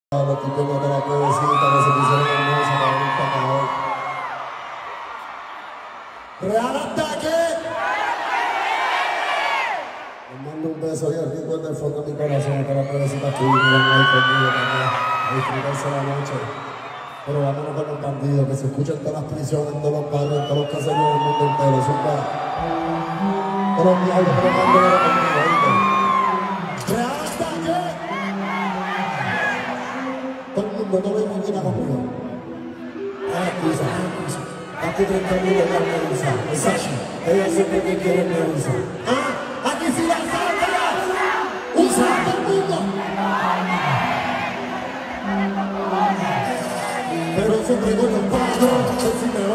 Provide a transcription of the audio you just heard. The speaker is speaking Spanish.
Los tipos de la plebecita que se pusieron hermosa para venir para acá hoy. ¡Real ataque! Les mando un beso bien rico desde el fondo de mi corazón para la plebecita que vinieron hoy conmigo también a disfrutarse la noche. Pero vámonos con los bandidos, que se escuchen todas las prisiones, en todos los barrios, en todos los caseríos del mundo entero. Zumba. Todos los diablos, pero mándalo conmigo, ¿oíste? ¡Real ataque! Todo el mundo, todo el mundo viene conmigo. Aquí 30.000 de la Medusa. Exacto. Ella siempre que quiere Medusa. ¡Ah! ¡Aquí sí la saca! ¡Usa a todo el mundo! Pero siempre con los pasos,